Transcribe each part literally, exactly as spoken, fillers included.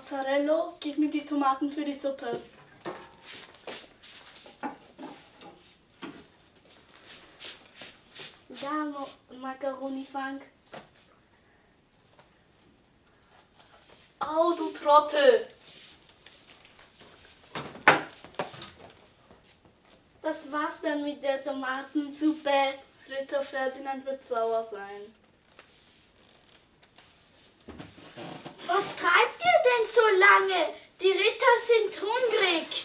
Mozzarella, gib mir die Tomaten für die Suppe. Da, Mo Macaroni Funk. Au, du Trottel! Das war's dann mit der Tomatensuppe. Ritter Ferdinand wird sauer sein. Was treibt ihr denn so lange? Die Ritter sind hungrig.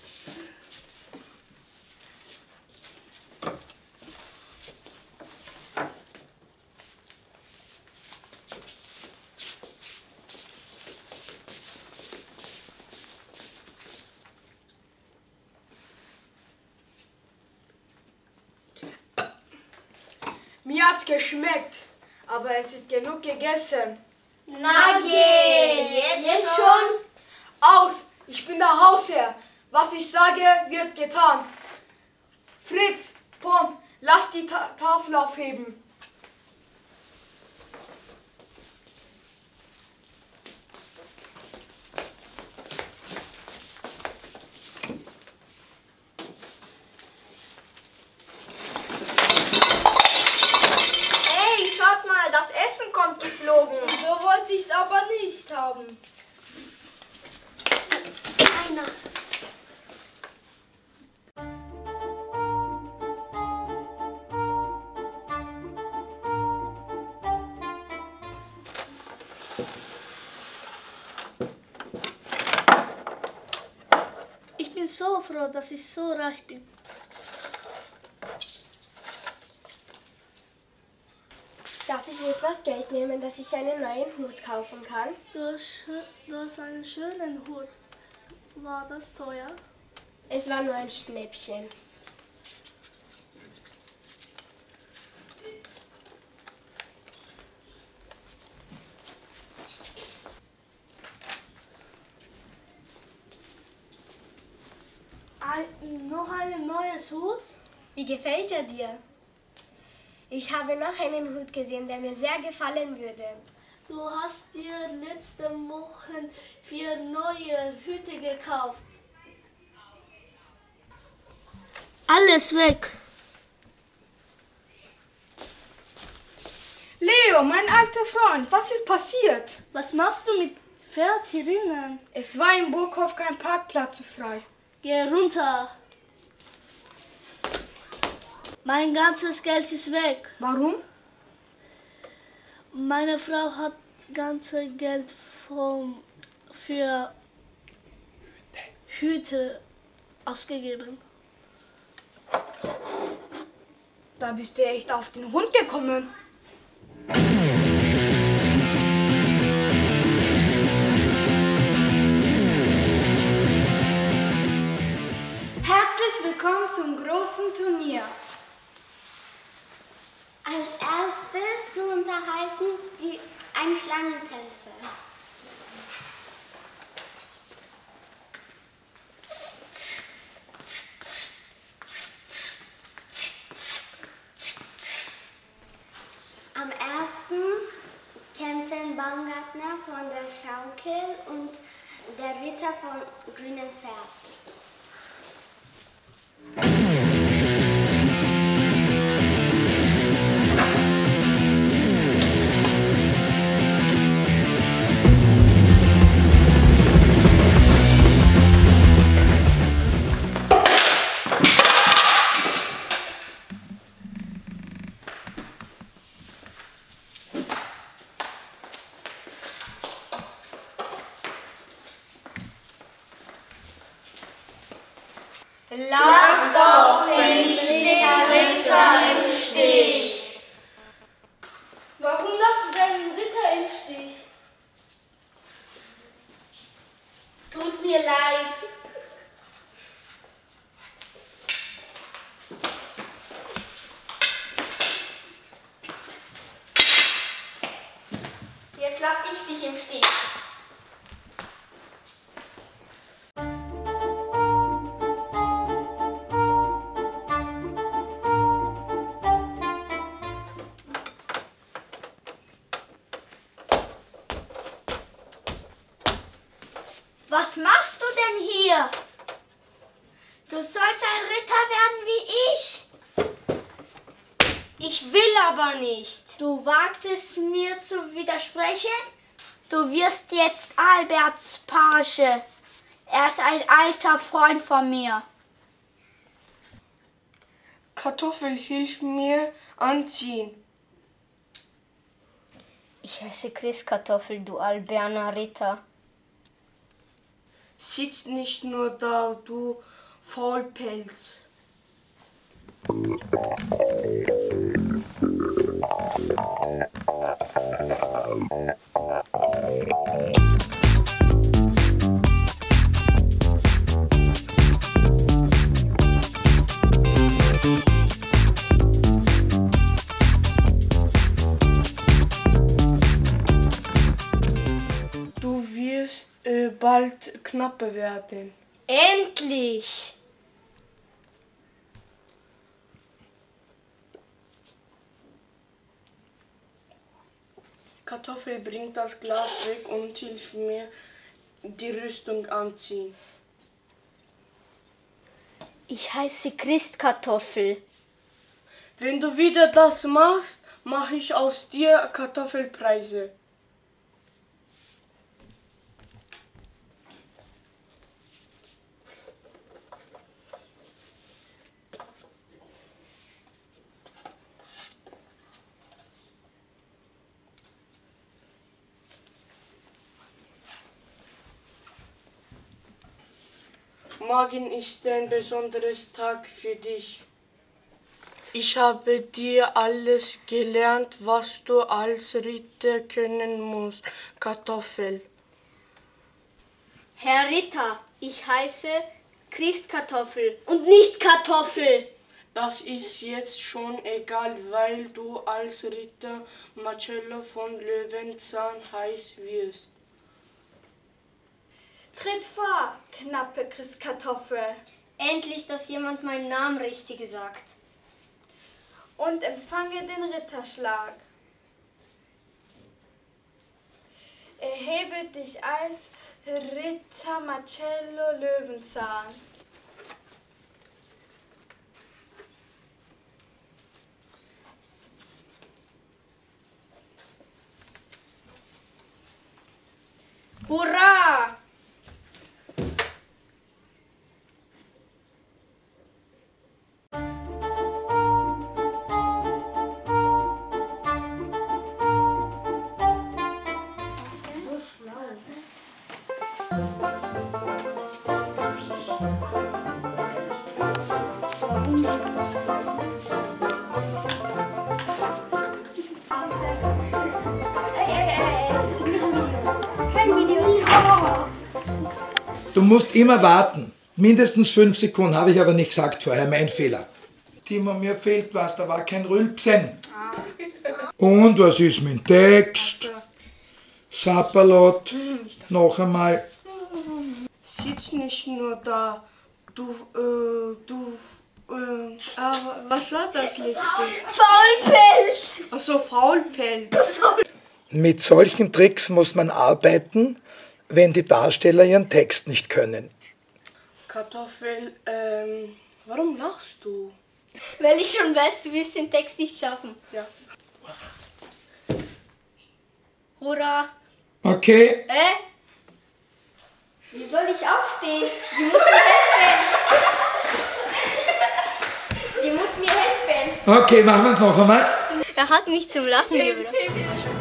Mir hat's geschmeckt, aber es ist genug gegessen. Na geh, jetzt, jetzt schon? Aus! Ich bin der Hausherr. Was ich sage, wird getan. Fritz, Pom, lass die Ta Tafel aufheben. Hey, schaut mal, das Essen kommt geflogen. So wollte ich's aber nicht haben. Einer. Ich bin so froh, dass ich so reich bin. Darf ich etwas Geld nehmen, dass ich einen neuen Hut kaufen kann? Du, du hast einen schönen Hut. War das teuer? Es war nur ein Schnäppchen. Ein, noch ein neues Hut? Wie gefällt er dir? Ich habe noch einen Hut gesehen, der mir sehr gefallen würde. Du hast dir letzte Woche vier neue Hüte gekauft. Alles weg. Leo, mein alter Freund, was ist passiert? Was machst du mit Pferd hier drinnen? Es war im Burghof kein Parkplatz frei. Geh runter. Mein ganzes Geld ist weg. Warum? Meine Frau hat ganze Geld vom, für Hüte ausgegeben. Da bist du echt auf den Hund gekommen. Herzlich willkommen zum großen Turnier. Als erstes zu unterhalten die ein Schlangentänzer. Am ersten kämpfen Baumgartner von der Schaukel und der Ritter vom grünen Pferd. Lass doch nicht den Ritter im Stich. Warum lässt du deinen Ritter im Stich? Tut mir leid. Jetzt lass ich dich im Stich. Was machst du denn hier? Du sollst ein Ritter werden wie ich. Ich will aber nicht. Du wagtest mir zu widersprechen? Du wirst jetzt Alberts Page. Er ist ein alter Freund von mir. Kartoffel, hilf mir anziehen. Ich heiße Christkartoffel, du alberner Ritter. Sitz nicht nur da, du Faulpelz. Du wirst äh, bald Knappe werden. Endlich! Kartoffel, bring das Glas weg und hilf mir die Rüstung anziehen. Ich heiße Christkartoffel. Wenn du wieder das machst, mache ich aus dir Kartoffelpreise. Morgen ist ein besonderes Tag für dich. Ich habe dir alles gelernt, was du als Ritter können musst, Kartoffel. Herr Ritter, ich heiße Christkartoffel und nicht Kartoffel. Das ist jetzt schon egal, weil du als Ritter Marcello von Löwenzahn heiß wirst. Tritt vor, knappe Christkartoffel. Endlich, dass jemand meinen Namen richtig sagt. Und empfange den Ritterschlag. Erhebe dich als Ritter Marcello Löwenzahn. Hurra! Du musst immer warten. Mindestens fünf Sekunden, habe ich aber nicht gesagt vorher, mein Fehler. Timo, mir fehlt was, da war kein Rülpsen. Und was ist mit dem Text? Sapperlot, noch einmal. Sitz nicht nur da, du, äh, du, äh, ah, was war das letzte? Faulpelz! Achso, Faulpelz. Mit solchen Tricks muss man arbeiten, wenn die Darsteller ihren Text nicht können. Kartoffel, ähm, warum lachst du? Weil ich schon weiß, du wirst den Text nicht schaffen. Ja. Hurra! Okay, Äh? Wie soll ich aufstehen? Sie muss mir helfen! Sie muss mir helfen! okay, machen wir es noch einmal. Er hat mich zum Lachen gebracht.